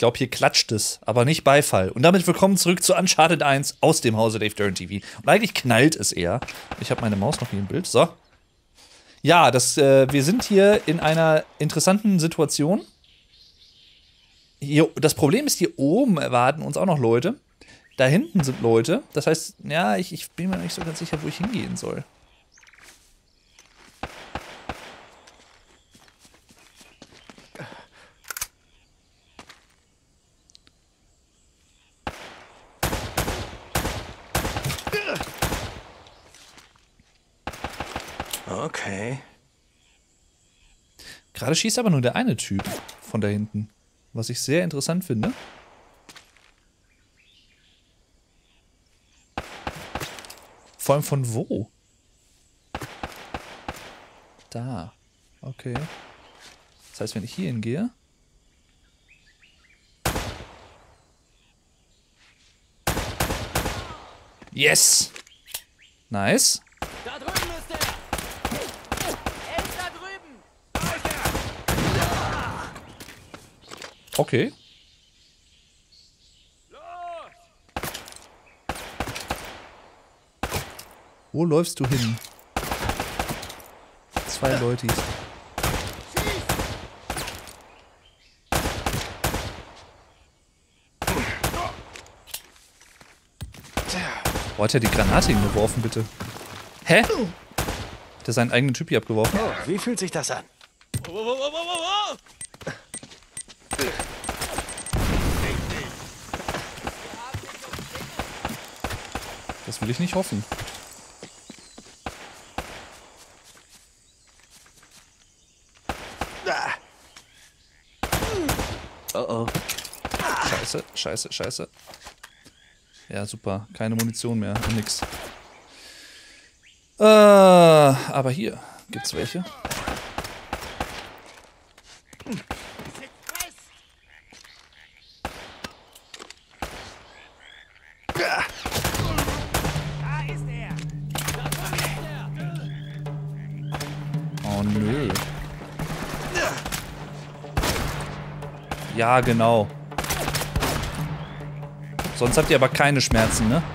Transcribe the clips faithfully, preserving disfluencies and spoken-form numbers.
glaube, hier klatscht es, aber nicht Beifall. Und damit willkommen zurück zu Uncharted eins aus dem Hause Dave Duran T V. Und eigentlich knallt es eher. Ich habe meine Maus noch hier im Bild. So. Ja, das, äh, wir sind hier in einer interessanten Situation. Hier, das Problem ist, hier oben erwarten uns auch noch Leute. Da hinten sind Leute. Das heißt, ja, ich, ich bin mir nicht so ganz sicher, wo ich hingehen soll. Okay. Gerade schießt aber nur der eine Typ von da hinten. Was ich sehr interessant finde. Vor allem von wo? Da. Okay. Das heißt, wenn ich hier hingehe. Yes! Nice. Da drüben ist er! Er ist da drüben! Okay. Wo läufst du hin? Zwei Leute. Wo hat er die Granate hingeworfen, bitte? Hä? Hat er seinen eigenen Typ hier abgeworfen? Oh, wie fühlt sich das an? Das will ich nicht hoffen. Oh oh. Scheiße, scheiße, scheiße. Ja, super. Keine Munition mehr. Und nix. Äh, aber hier gibt's welche. Oh nö. Ja, genau. Sonst habt ihr aber keine Schmerzen, ne?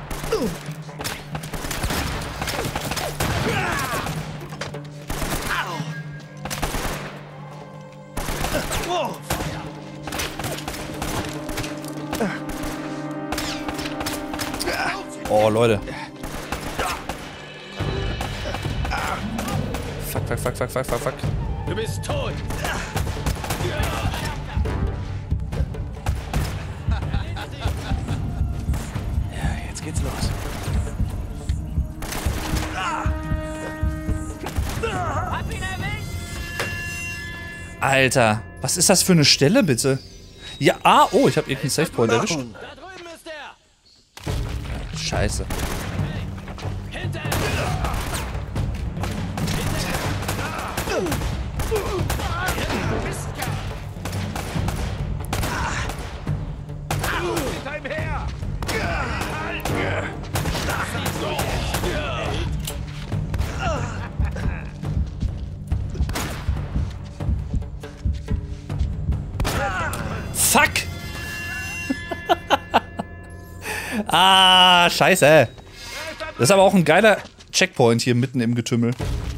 Oh, Leute. Fuck, fuck, fuck, fuck, fuck, fuck, fuck. Du bist tot! Ja, jetzt geht's los. Hab ihn erwischt! Alter, was ist das für eine Stelle, bitte? Ja, ah, oh, ich habe irgendeinen Safe Point erwischt. Da drüben ist er! Scheiße. Hinter ihm! Hinter ihm her! Fuck! Ah, scheiße. Das ist aber auch ein geiler Checkpoint hier mitten im Getümmel.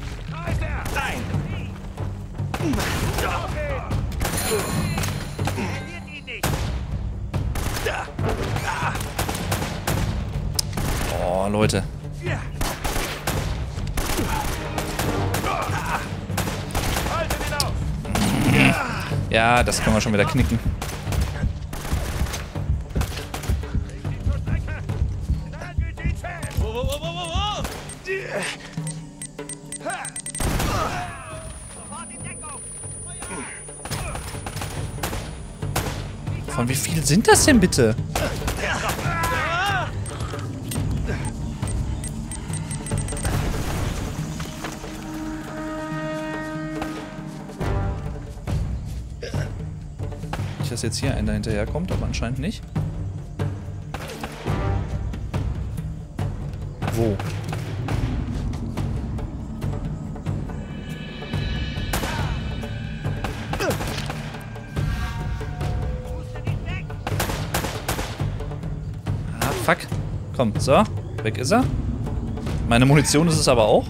Oh, Leute. Ja, das können wir schon wieder knicken. Von wie viel sind das denn bitte? Nicht, dass jetzt hier einer hinterherkommt, aber anscheinend nicht. Wo? Fuck. Komm, so. Weg ist er. Meine Munition ist es aber auch.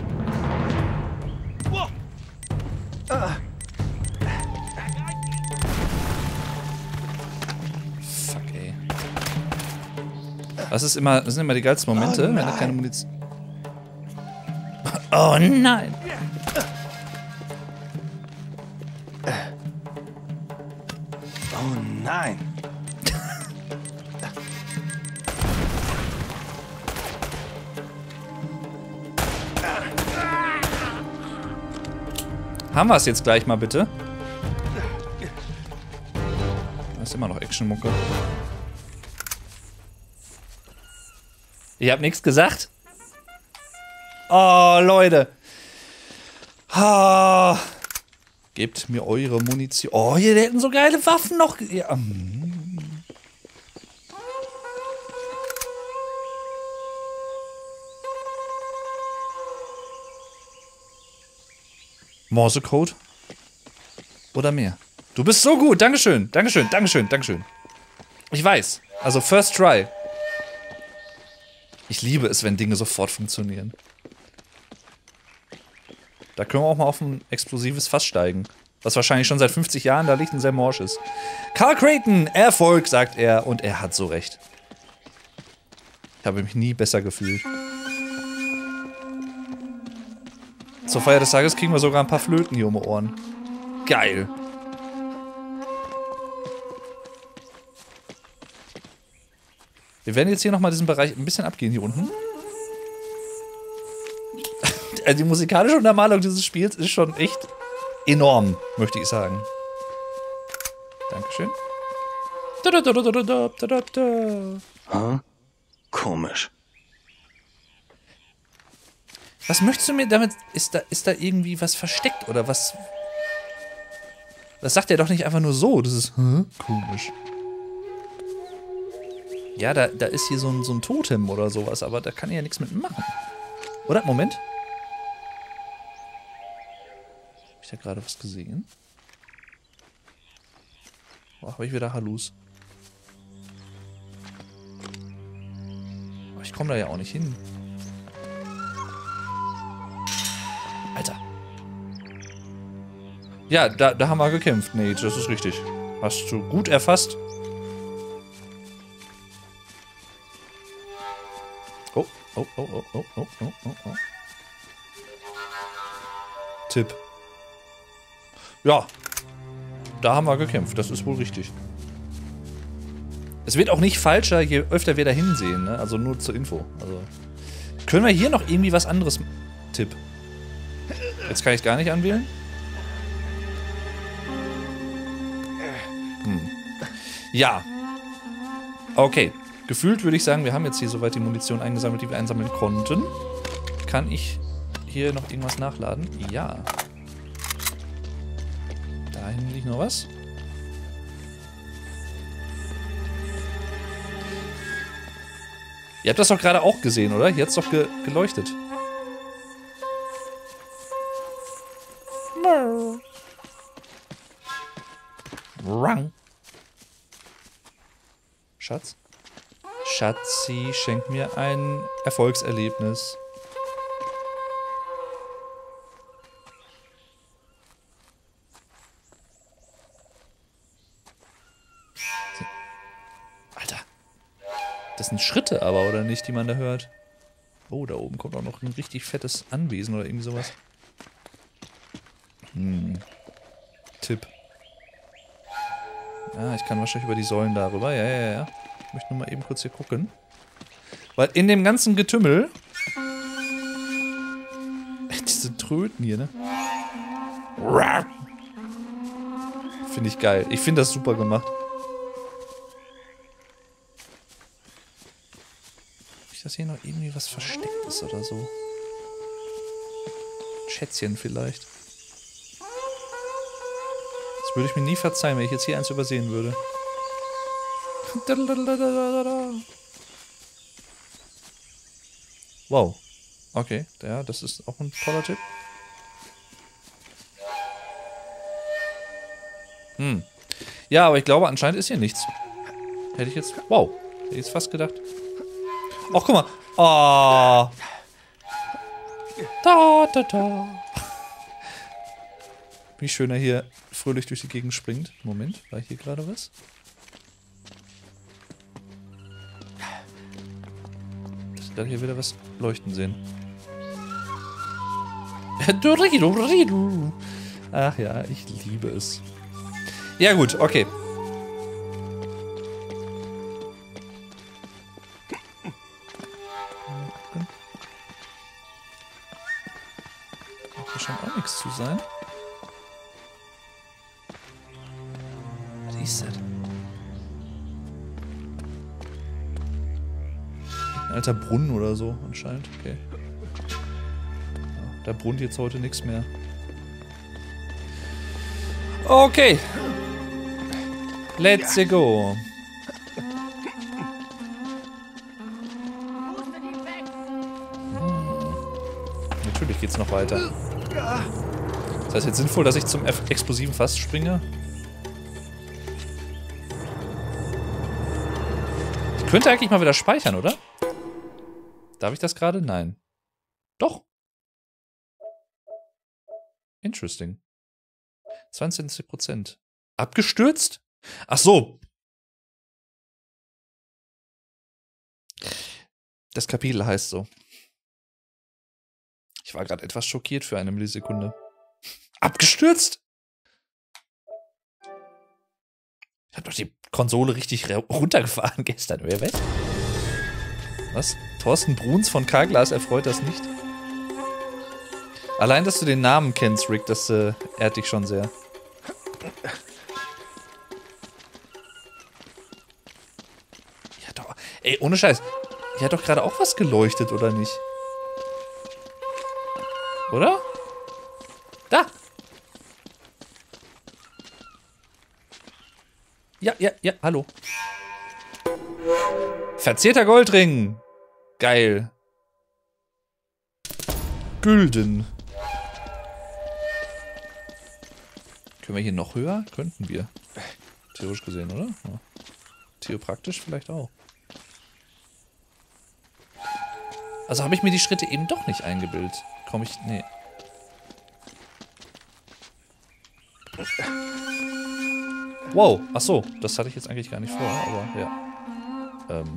Fuck, ey. Das ist immer, das sind immer die geilsten Momente, oh, wenn er keine Munition... Oh nein! Oh nein! Haben wir es jetzt gleich mal, bitte? Das ist immer noch Action-Mucke. Ich hab nichts gesagt. Oh, Leute. Ah. Gebt mir eure Munition. Oh, hier hätten so geile Waffen noch. Ja. Morsecode? Oder mehr? Du bist so gut. Dankeschön. Dankeschön. Dankeschön. Dankeschön. Ich weiß. Also First Try. Ich liebe es, wenn Dinge sofort funktionieren. Da können wir auch mal auf ein explosives Fass steigen. Was wahrscheinlich schon seit fünfzig Jahren da liegt und sehr morsch ist. Carl Creighton, Erfolg, sagt er. Und er hat so recht. Ich habe mich nie besser gefühlt. Zur Feier des Tages kriegen wir sogar ein paar Flöten hier um die Ohren. Geil. Wir werden jetzt hier nochmal diesen Bereich ein bisschen abgehen hier unten. Die musikalische Untermalung dieses Spiels ist schon echt enorm, möchte ich sagen. Dankeschön. Huh? Komisch. Was möchtest du mir damit? Ist da, ist da irgendwie was versteckt oder was? Das sagt er doch nicht einfach nur so. Das ist hm, komisch. Ja, da, da ist hier so ein, so ein Totem oder sowas, aber da kann er ja nichts mit machen. Oder? Moment. Hab ich da gerade was gesehen? Oh, habe ich wieder Hallus. Aber ich komme da ja auch nicht hin. Alter. Ja, da, da haben wir gekämpft. Nee, das ist richtig. Hast du gut erfasst. Oh, oh, oh, oh, oh, oh, oh, oh, oh. Tipp. Ja. Da haben wir gekämpft. Das ist wohl richtig. Es wird auch nicht falscher, je öfter wir da hinsehen, ne? Also nur zur Info. Also. Können wir hier noch irgendwie was anderes... Tipp. Jetzt kann ich es gar nicht anwählen. Hm. Ja. Okay. Gefühlt würde ich sagen, wir haben jetzt hier soweit die Munition eingesammelt, die wir einsammeln konnten. Kann ich hier noch irgendwas nachladen? Ja. Da hinten liegt noch was. Ihr habt das doch gerade auch gesehen, oder? Hier hat es doch ge geleuchtet. Rang. Schatz? Schatzi, schenk mir ein Erfolgserlebnis. Alter. Das sind Schritte aber, oder nicht, die man da hört? Oh, da oben kommt auch noch ein richtig fettes Anwesen oder irgendwie sowas. Hm. Tipp. Ja, ich kann wahrscheinlich über die Säulen darüber. Ja, ja, ja. Ich möchte nur mal eben kurz hier gucken. Weil in dem ganzen Getümmel... Diese Tröten hier, ne? Finde ich geil. Ich finde das super gemacht. Nicht, dass hier noch irgendwie was versteckt ist oder so. Schätzchen vielleicht. Das würde ich mir nie verzeihen, wenn ich jetzt hier eins übersehen würde. Wow. Okay, ja, das ist auch ein toller Tipp. Hm. Ja, aber ich glaube, anscheinend ist hier nichts. Hätte ich jetzt... Wow. Hätte ich jetzt fast gedacht. Ach, guck mal. Oh. Da, da, da. Wie schön er hier fröhlich durch die Gegend springt. Moment, war hier gerade was? Ich werde hier wieder was leuchten sehen. Ach ja, ich liebe es. Ja gut, okay. Hier scheint auch nichts zu sein. Was ist das? Ein alter Brunnen oder so anscheinend. Okay. Da brunnt jetzt heute nichts mehr. Okay. Let's go. Hm. Natürlich geht's noch weiter. Das heißt jetzt sinnvoll, dass ich zum explosiven Fass springe. Ich könnte eigentlich mal wieder speichern, oder? Darf ich das gerade? Nein. Doch. Interesting. zweiundzwanzig Prozent. Abgestürzt? Ach so. Das Kapitel heißt so. Ich war gerade etwas schockiert für eine Millisekunde. Abgestürzt? Ich habe doch die Konsole richtig runtergefahren gestern, oder was? Was? Thorsten Bruns von Karglas erfreut das nicht? Allein, dass du den Namen kennst, Rick, das äh, ehrt dich schon sehr. Ja doch. Ey, ohne Scheiß. Hier hat doch gerade auch was geleuchtet, oder nicht? Oder? Da! Ja, ja, ja, hallo. Verzierter Goldring. Geil. Gülden. Können wir hier noch höher? Könnten wir. Theoretisch gesehen, oder? Ja. Theopraktisch vielleicht auch. Also habe ich mir die Schritte eben doch nicht eingebildet. Komme ich... Nee. Wow. Ach so. Das hatte ich jetzt eigentlich gar nicht vor, aber ja. Ähm...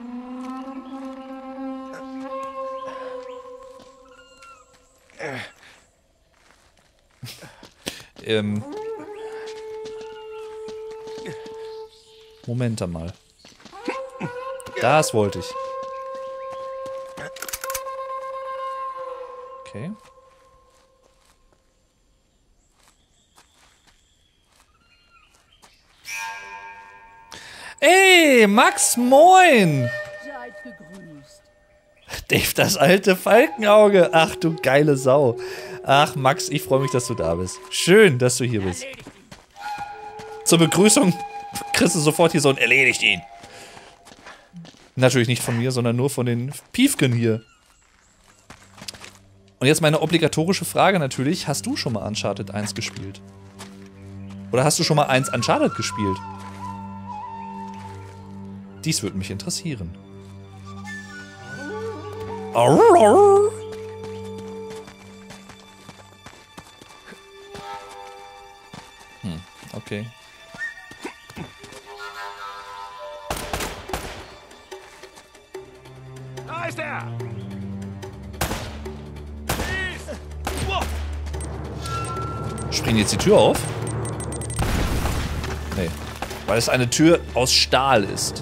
ähm. Moment mal. Das wollte ich. Okay. Ey, Max, moin! Seid gegrüßt. Dave, das alte Falkenauge. Ach, du geile Sau. Ach, Max, ich freue mich, dass du da bist. Schön, dass du hier bist. Zur Begrüßung kriegst du sofort hier so ein Erledigt ihn. Natürlich nicht von mir, sondern nur von den Piefken hier. Und jetzt meine obligatorische Frage natürlich. Hast du schon mal Uncharted eins gespielt? Oder hast du schon mal eins Uncharted gespielt? Dies würde mich interessieren. Hm, okay. Da ist er! Springt jetzt die Tür auf? Nee. Weil es eine Tür aus Stahl ist.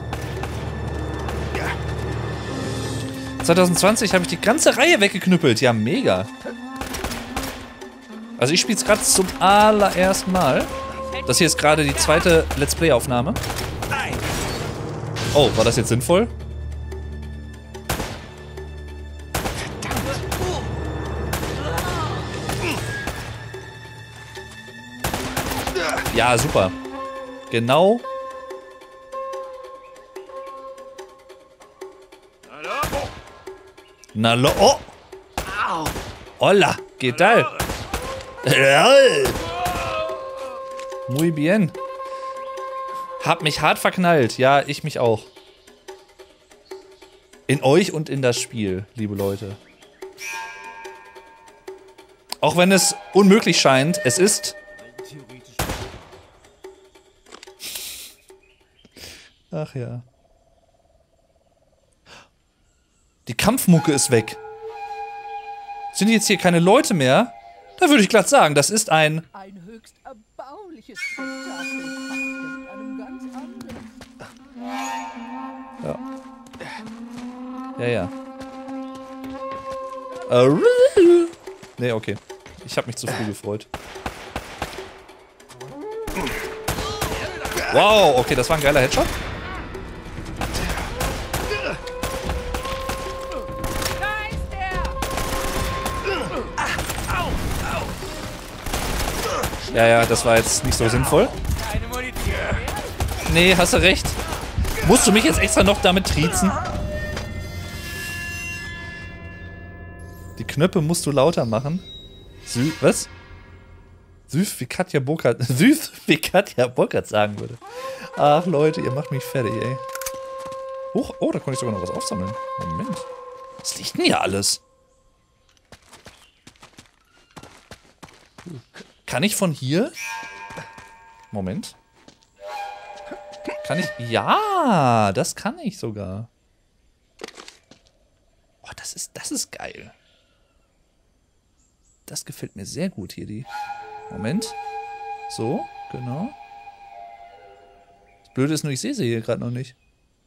zwanzig zwanzig habe ich die ganze Reihe weggeknüppelt. Ja, mega. Also ich spiele es gerade zum allerersten Mal. Das hier ist gerade die zweite Let's Play-Aufnahme. Oh, war das jetzt sinnvoll? Ja, super. Genau. Na lo, oh! Hola, ¿qué tal? Muy bien. Hab mich hart verknallt. Ja, ich mich auch. In euch und in das Spiel, liebe Leute. Auch wenn es unmöglich scheint, es ist... Ach ja. Die Kampfmucke ist weg. Sind jetzt hier keine Leute mehr? Da würde ich glatt sagen, das ist ein... Ein höchst erbauliches Spektakel. Mit einem ganz anderen. Ja. Ja, ja. Äh, nee, okay. Ich habe mich zu früh gefreut. Wow, okay, das war ein geiler Headshot. Da ist der! Ja, ja, das war jetzt nicht so sinnvoll. Keine Munition mehr? Nee, hast du recht. Musst du mich jetzt extra noch damit triezen? Die Knöpfe musst du lauter machen. Sü was? Süß wie Katja Burkhardt. Süß wie Katja Burkhardt sagen würde. Ach Leute, ihr macht mich fertig, ey. Huch, oh, da konnte ich sogar noch was aufsammeln. Moment. Was liegt denn hier alles? Kann ich von hier? Moment. Kann ich? Ja, das kann ich sogar. Oh, das ist, das ist geil. Das gefällt mir sehr gut hier, die. Moment. So, genau. Das Blöde ist nur, ich sehe sie hier gerade noch nicht.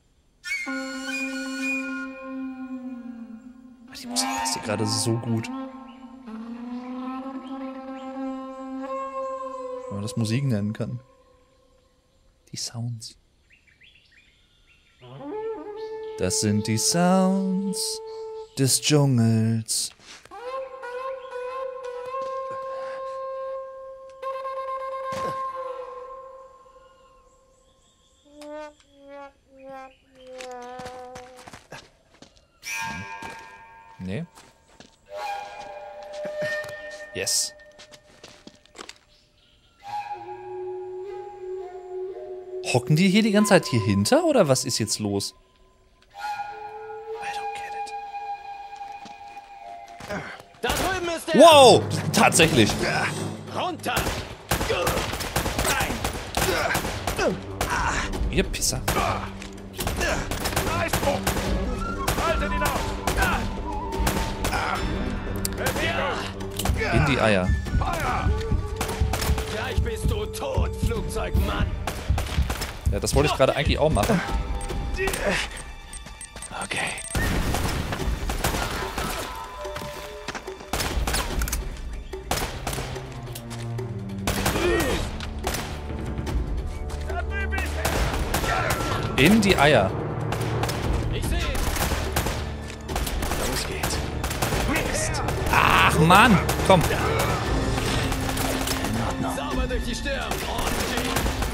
Die Musik passt hier gerade so gut. Wenn man das Musik nennen kann. Die Sounds. Das sind die Sounds des Dschungels. Nee. Yes. Hocken die hier die ganze Zeit hier hinter oder was ist jetzt los? I don't get it. Da drüben ist der! Wow! Tatsächlich. Runter! Ihr Pisser. Eisbruch! Haltet ihn auf! In die Eier. Gleich bist du tot, Flugzeugmann! Ja, das wollte ich gerade eigentlich auch machen. Okay. In die Eier. Ich sehe ihn! Los geht's. Mist. Ach Mann, komm. Sauber durch die Stirn! Ordentlich!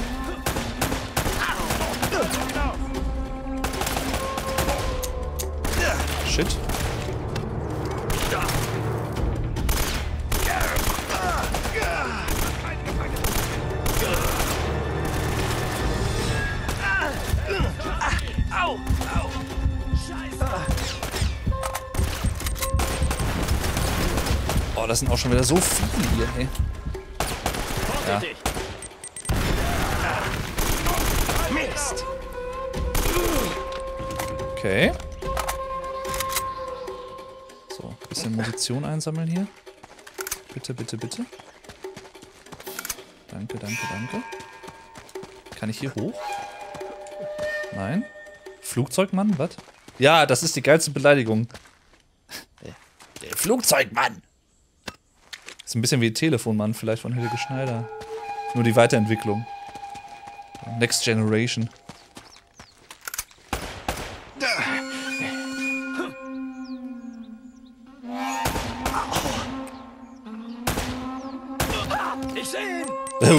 Shit. Au! Au! Scheiße! Oh, das sind auch schon wieder so viele hier, ey. Ja. Vorsichtig! Mist. Okay. So, bisschen Munition einsammeln hier. Bitte, bitte, bitte. Danke, danke, danke. Kann ich hier hoch? Nein. Flugzeugmann, was? Ja, das ist die geilste Beleidigung. Der Flugzeugmann! Ist ein bisschen wie Telefonmann vielleicht von Helge Schneider. Nur die Weiterentwicklung. Next Generation. Ich sehe ihn!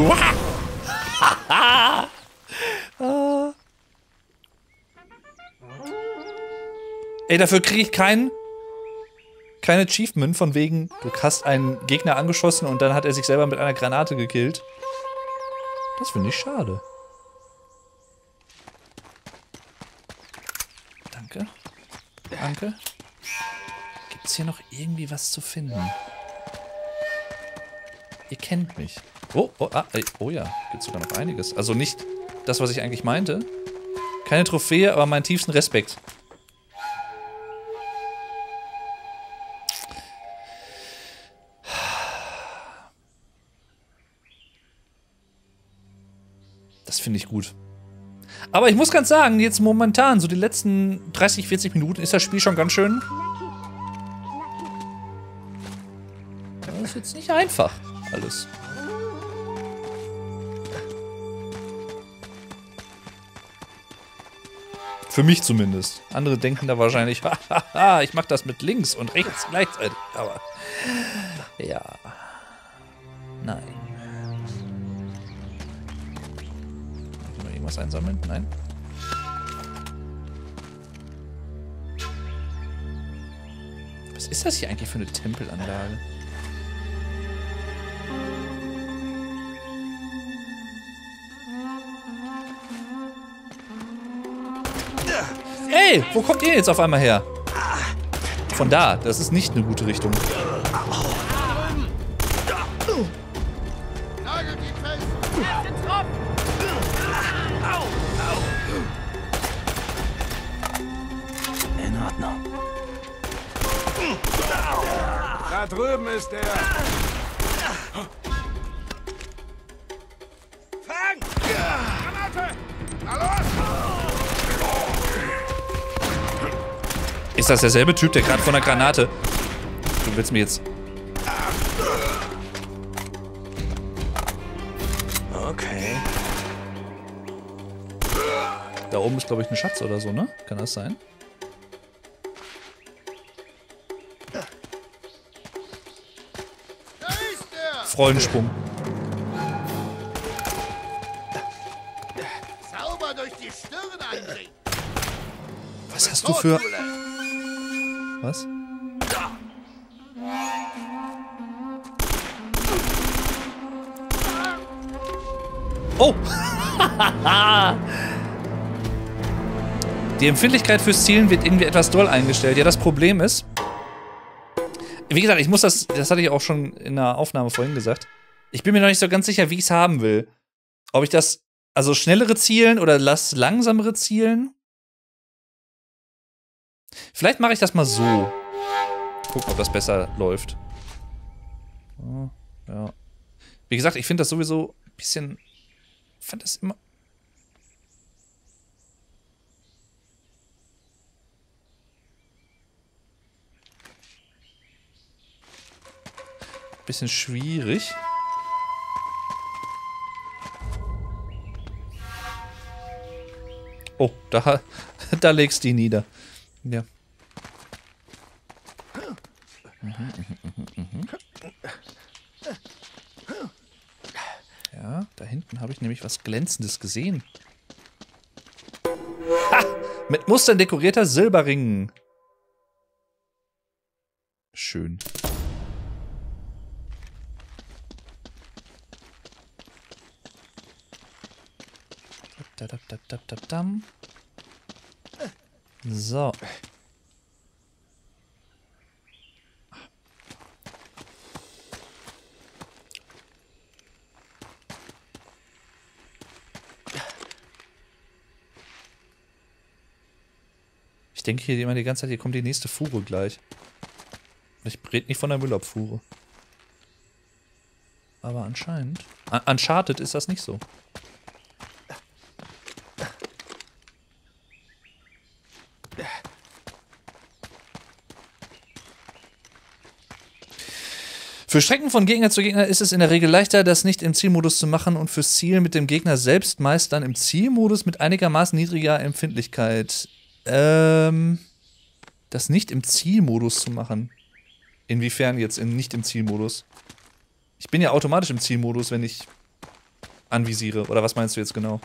Ey, dafür kriege ich kein, kein Achievement von wegen, du hast einen Gegner angeschossen und dann hat er sich selber mit einer Granate gekillt. Das finde ich schade. Danke. Anke? Gibt es hier noch irgendwie was zu finden? Ihr kennt mich. Oh, oh, ah, oh ja, gibt sogar noch einiges. Also nicht das, was ich eigentlich meinte. Keine Trophäe, aber meinen tiefsten Respekt. Das finde ich gut. Aber ich muss ganz sagen, jetzt momentan, so die letzten dreißig, vierzig Minuten, ist das Spiel schon ganz schön. Das ist jetzt nicht einfach, alles. Für mich zumindest. Andere denken da wahrscheinlich, hahaha, ich mach das mit links und rechts gleichzeitig. Aber ja. Nein. Noch irgendwas einsammeln? Nein. Was ist das hier eigentlich für eine Tempelanlage? Ey, wo kommt ihr jetzt auf einmal her? Von da, das ist nicht eine gute Richtung. In Ordnung. Da drüben ist er. Fang! Granate! Na los! Ist das derselbe Typ, der gerade von der Granate... Du willst mir jetzt... Okay. Da oben ist, glaube ich, ein Schatz oder so, ne? Kann das sein? Da ist er! Freudensprung. Sauber durch die Stirn eindringen. Was hast du für... Was? Oh! Die Empfindlichkeit fürs Zielen wird irgendwie etwas doll eingestellt. Ja, das Problem ist... Wie gesagt, ich muss das... Das hatte ich auch schon in der Aufnahme vorhin gesagt. Ich bin mir noch nicht so ganz sicher, wie ich es haben will. Ob ich das... Also schnellere Zielen oder lass langsamere Zielen? Vielleicht mache ich das mal so. Gucken, ob das besser läuft. Oh, ja. Wie gesagt, ich finde das sowieso ein bisschen... Ich fand das immer... Bisschen schwierig. Oh, da, da legst du die nieder. Ja. Mhm, mhm, mhm, mhm. Ja, da hinten habe ich nämlich was Glänzendes gesehen. Ha! Mit Mustern dekorierter Silberring. Schön. So. Ich denke hier immer die ganze Zeit, hier kommt die nächste Fuhre gleich. Ich rede nicht von der Müllabfuhre. Aber anscheinend. Uncharted ist das nicht so. Für Strecken von Gegner zu Gegner ist es in der Regel leichter, das nicht im Zielmodus zu machen und fürs Ziel mit dem Gegner selbst meist dann im Zielmodus mit einigermaßen niedriger Empfindlichkeit. Ähm, das nicht im Zielmodus zu machen. Inwiefern jetzt in nicht im Zielmodus? Ich bin ja automatisch im Zielmodus, wenn ich anvisiere. Oder was meinst du jetzt genau?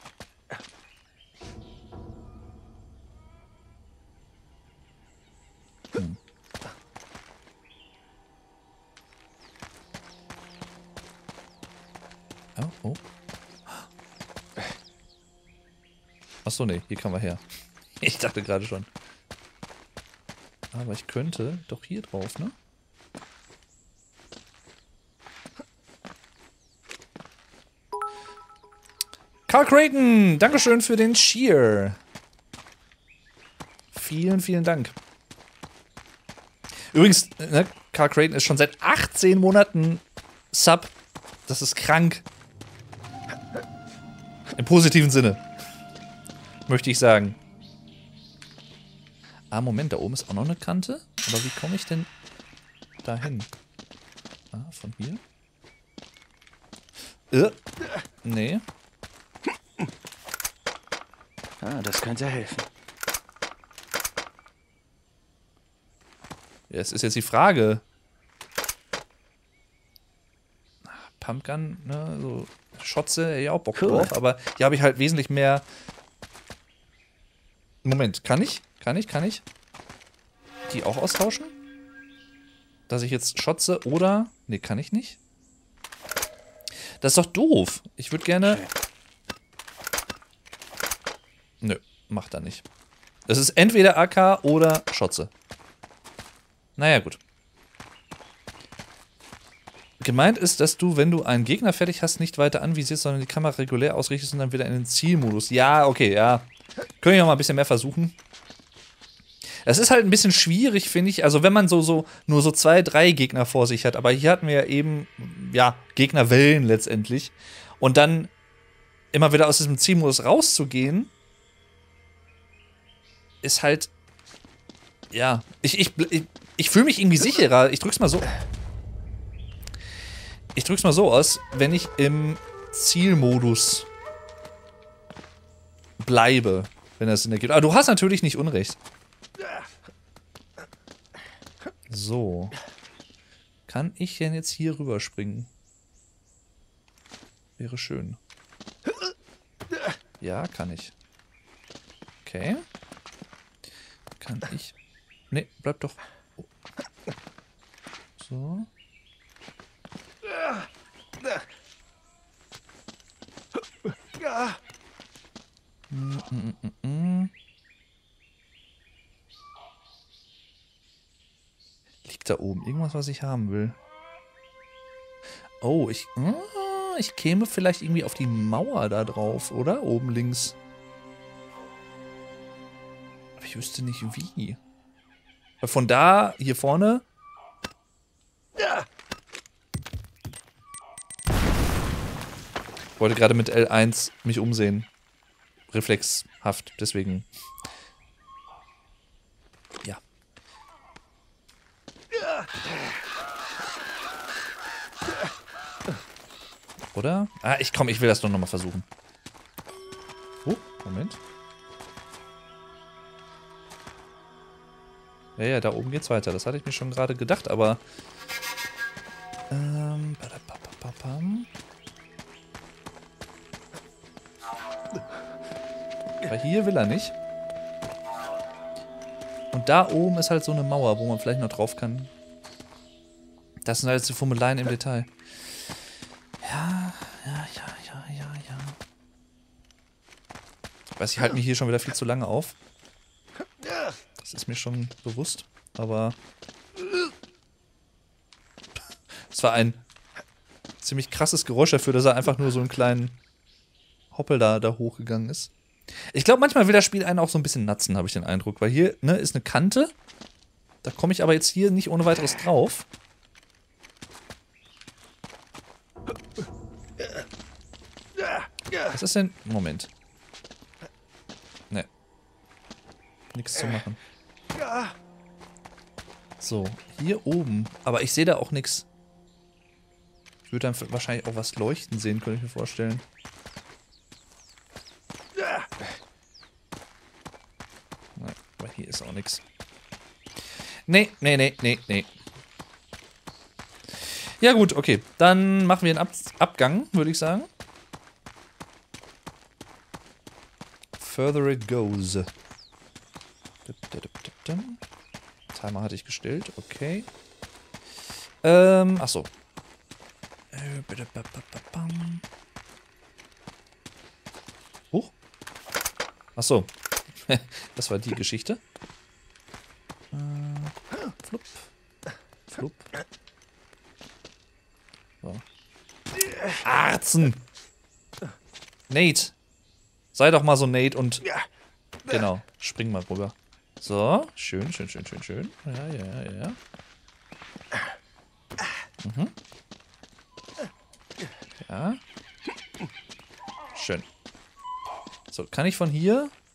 Hm. Oh, oh. Achso, nee, hier kann man her. Ich dachte gerade schon. Aber ich könnte doch hier drauf, ne? Carl Creighton, Dankeschön für den Cheer. Vielen, vielen Dank. Übrigens, ne, Carl Creighton ist schon seit achtzehn Monaten Sub. Das ist krank. Im positiven Sinne. Möchte ich sagen. Ah, Moment, da oben ist auch noch eine Kante. Aber wie komme ich denn dahin? Ah, von hier? Äh, nee. Ah, das könnte helfen. Ja, es ist jetzt die Frage. Pumpgun, ne, so Schotze, ja auch Bock Cool. drauf, aber hier habe ich halt wesentlich mehr. Moment, kann ich? Kann ich? Kann ich? Die auch austauschen? Dass ich jetzt Schotze oder. Ne, kann ich nicht. Das ist doch doof. Ich würde gerne. Nö, macht er nicht. Das ist entweder A K oder Schotze. Naja, gut. Gemeint ist, dass du, wenn du einen Gegner fertig hast, nicht weiter anvisierst, sondern die Kamera regulär ausrichtest und dann wieder in den Zielmodus. Ja, okay, ja. Können wir noch mal ein bisschen mehr versuchen. Das ist halt ein bisschen schwierig, finde ich. Also wenn man so, so nur so zwei, drei Gegner vor sich hat. Aber hier hatten wir ja eben, ja, Gegnerwellen letztendlich. Und dann immer wieder aus diesem Zielmodus rauszugehen, ist halt, ja, ich, ich, ich, ich fühle mich irgendwie sicherer. Ich drück's mal so. Ich drück's mal so aus, wenn ich im Zielmodus bleibe, wenn das Sinn ergibt. Aber du hast natürlich nicht Unrecht. So. Kann ich denn jetzt hier rüberspringen? Wäre schön. Ja, kann ich. Okay. Kann ich. Nee, bleib doch. Oh. So. Mm, mm, mm, mm. Liegt da oben irgendwas, was ich haben will? Oh, ich. Ah, ich käme vielleicht irgendwie auf die Mauer da drauf, oder? Oben links. Aber ich wüsste nicht wie. Weil von da, hier vorne. Ich wollte gerade mit L eins mich umsehen. Reflexhaft, deswegen. Ja. Oder? Ah, ich komm, ich will das doch nochmal versuchen. Oh, Moment. Ja, ja, da oben geht's weiter. Das hatte ich mir schon gerade gedacht, aber. Ähm. Badapapapam. Weil hier will er nicht. Und da oben ist halt so eine Mauer, wo man vielleicht noch drauf kann. Das sind halt die Fummeleien im Detail. Ja, ja, ja, ja, ja, ja. Ich weiß, ich halte mich hier schon wieder viel zu lange auf. Das ist mir schon bewusst, aber es war ein ziemlich krasses Geräusch dafür, dass er einfach nur so einen kleinen Hoppel da, da hochgegangen ist. Ich glaube, manchmal will das Spiel einen auch so ein bisschen natzen, habe ich den Eindruck. Weil hier, ne, ist eine Kante. Da komme ich aber jetzt hier nicht ohne weiteres drauf. Was ist denn? Moment. Ne. Nichts zu machen. So, hier oben. Aber ich sehe da auch nichts. Ich würde dann wahrscheinlich auch was leuchten sehen, könnte ich mir vorstellen. Nein, aber hier ist auch nichts. Nee, nee, nee, nee, nee. Ja gut, okay. Dann machen wir einen Ab Abgang, würde ich sagen. Further it goes. Timer hatte ich gestellt, okay. Ähm, achso. Huch. Achso. Das war die Geschichte. Ähm. Flupp. So. Arzen! Nate! Sei doch mal so Nate und... Genau, spring mal rüber. So, schön, schön, schön, schön, schön. Ja, ja, ja, ja. Mhm. Ja. Schön. So, kann ich von hier